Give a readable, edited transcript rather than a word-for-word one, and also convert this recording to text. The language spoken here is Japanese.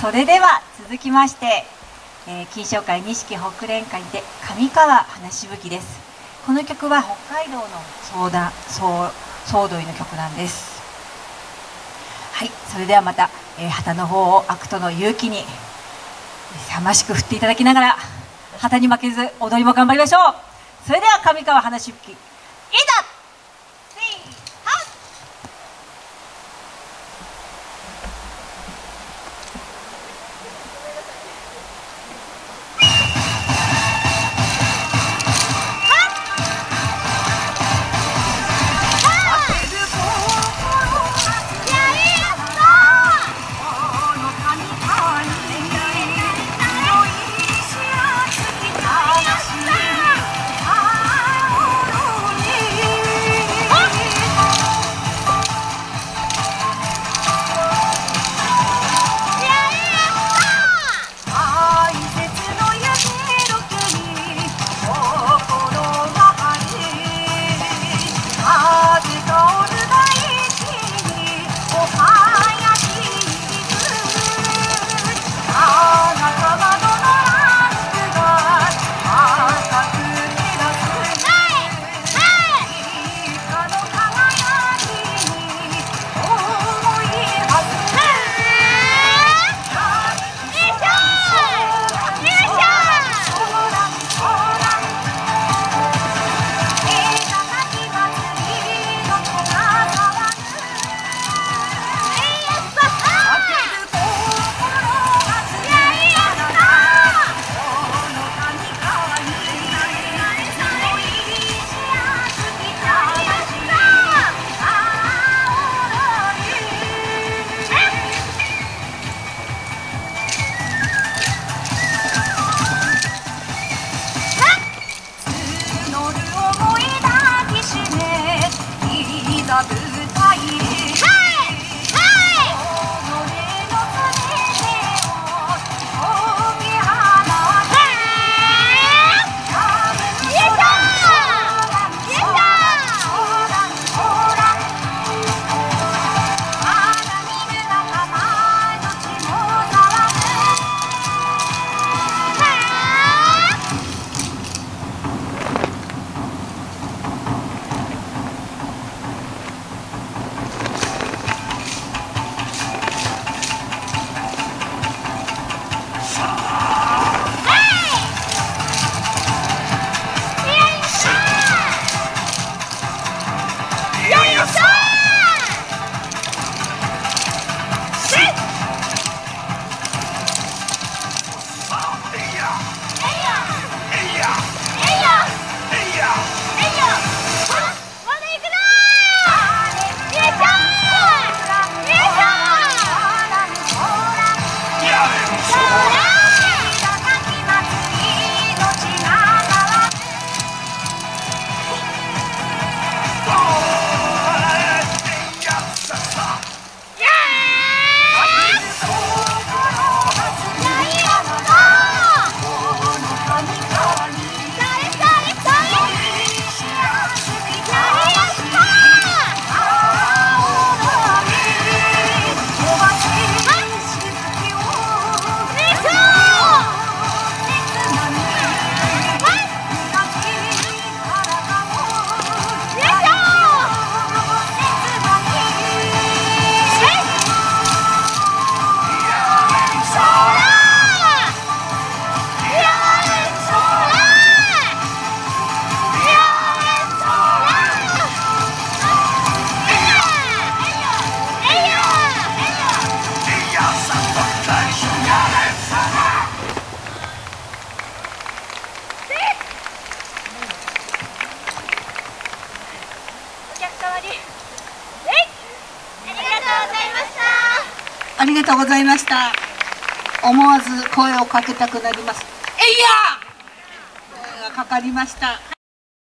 それでは続きまして、金賞会錦北連会で上川花しぶきです。この曲は北海道の総取りの曲なんです。はい、それではまた、旗の方をアクトの勇気に勇ましく振っていただきながら、旗に負けず踊りも頑張りましょう。それでは上川花しぶき、いざ。 ありがとうございました。思わず声をかけたくなります。えいや！声がかかりました。